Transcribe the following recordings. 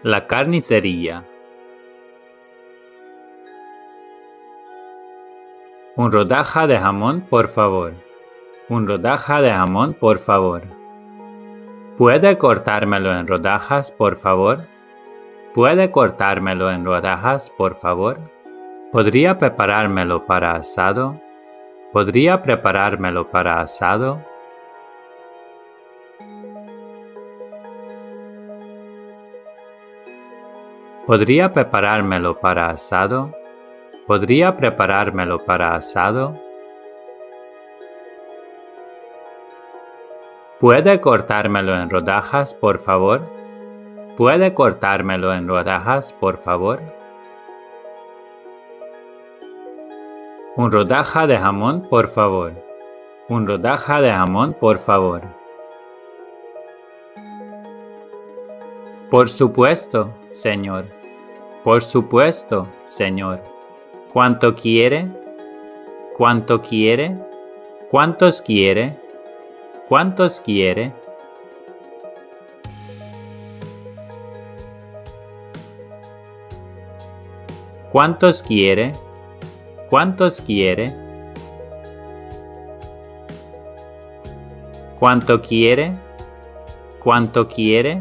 La carnicería. Un rodaja de jamón, por favor. Un rodaja de jamón, por favor. ¿Puede cortármelo en rodajas, por favor? ¿Puede cortármelo en rodajas, por favor? ¿Podría preparármelo para asado? ¿Podría preparármelo para asado? ¿Podría preparármelo para asado? ¿Podría preparármelo para asado? ¿Puede cortármelo en rodajas, por favor? ¿Puede cortármelo en rodajas, por favor? Un rodaja de jamón, por favor. Un rodaja de jamón, por favor. Por supuesto, señor. Por supuesto, señor. ¿Cuánto quiere? ¿Cuánto quiere? ¿Cuántos quiere? ¿Cuántos quiere? ¿Cuántos quiere? ¿Cuántos quiere? ¿Cuánto quiere? ¿Cuánto quiere?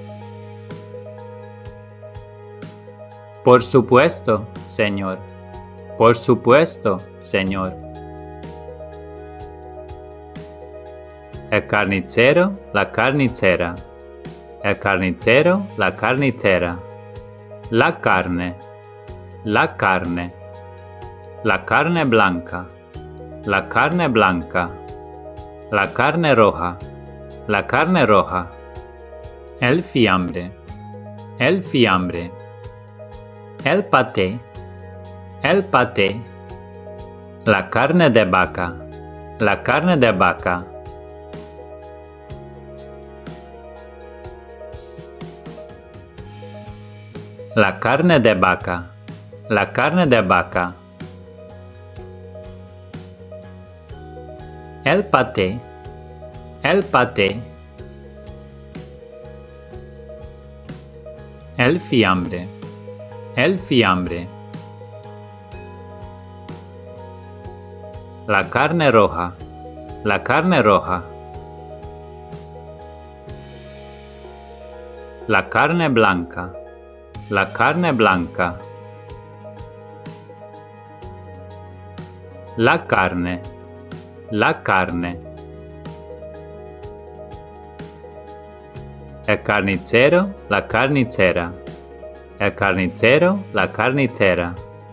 Por supuesto, señor. Por supuesto, señor. El carnicero, la carnicera. El carnicero, la carnicera. La carne. La carne. La carne blanca. La carne blanca. La carne roja. La carne roja. El fiambre. El fiambre. El paté. El paté. La carne de vaca. La carne de vaca. La carne de vaca. La carne de vaca. El paté. El paté. El fiambre. El fiambre. La carne roja. La carne roja. La carne blanca. La carne blanca. La carne. La carne. El carnicero, la carnicera. El carnicero, la carnicera.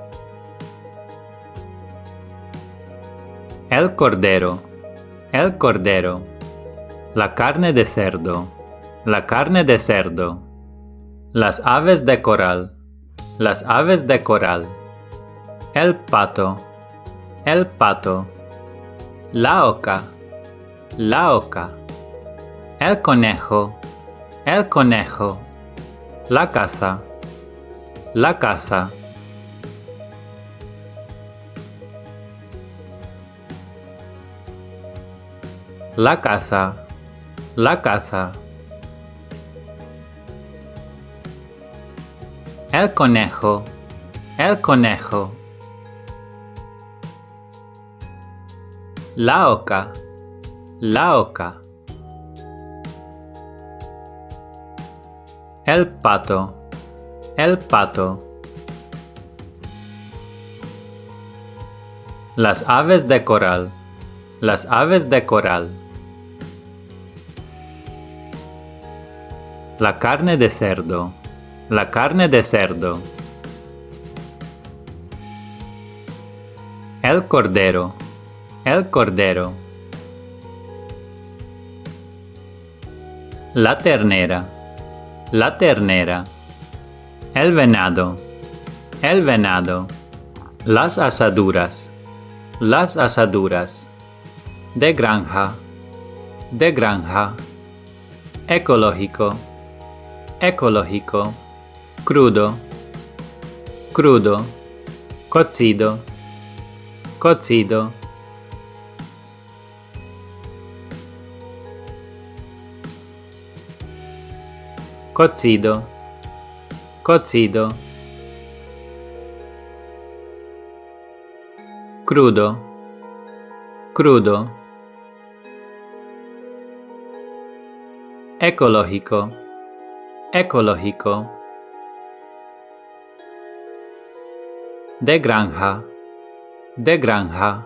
El cordero. El cordero. La carne de cerdo. La carne de cerdo. Las aves de coral. Las aves de coral. El pato. El pato. La oca. La oca. El conejo. El conejo. La caza. La caza. La caza. La caza. El conejo. El conejo. La oca. La oca. El pato. El pato. Las aves de coral. Las aves de coral. La carne de cerdo. La carne de cerdo. El cordero. El cordero. La ternera. La ternera. El venado. El venado. Las asaduras. Las asaduras. De granja. De granja. Ecológico. Ecológico. Crudo. Crudo. Cocido. Cocido. Cocido. cocido, crudo, crudo, ecológico, ecológico, de granja, de granja.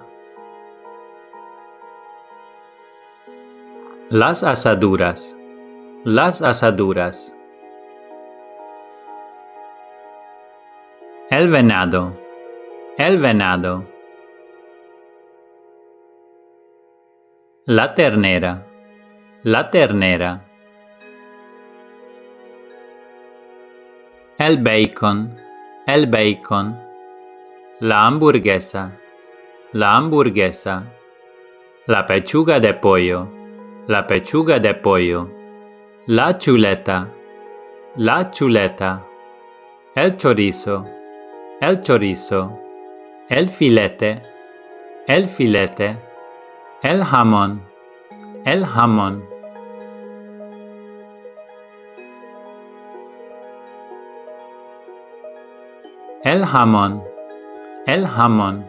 Las asaduras, las asaduras. El venado, el venado. La ternera, la ternera. El bacon, el bacon. La hamburguesa, la hamburguesa. La pechuga de pollo, la pechuga de pollo. La chuleta, la chuleta. El chorizo, el chorizo. El filete, el filete. El jamón, el jamón. El jamón, el jamón.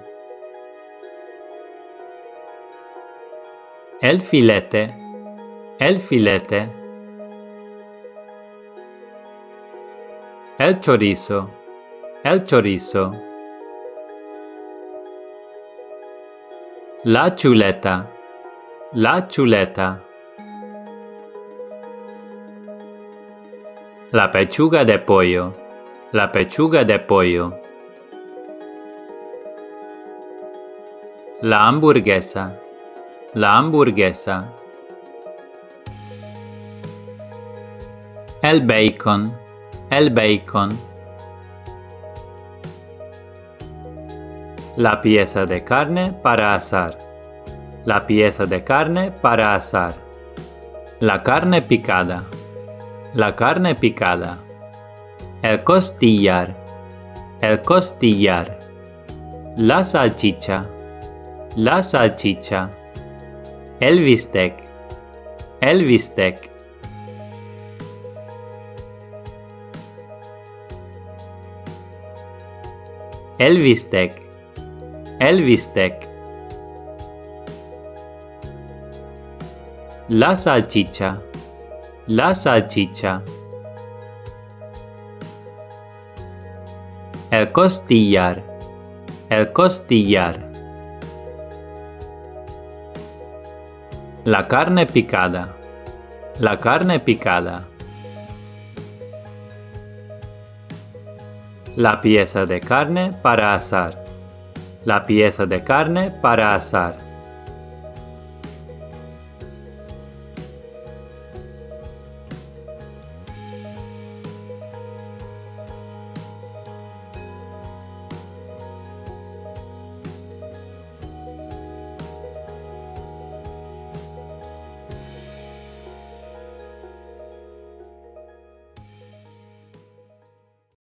El filete, el filete. El chorizo, el chorizo. La chuleta, la chuleta. La pechuga de pollo, la pechuga de pollo. La hamburguesa, la hamburguesa. El bacon, el bacon. La pieza de carne para asar, la pieza de carne para asar. La carne picada, la carne picada. El costillar, el costillar. La salchicha, la salchicha. El bistec, el bistec. El bistec, el bistec. La salchicha, la salchicha. El costillar, el costillar. La carne picada, la carne picada. La pieza de carne para asar, la pieza de carne para asar.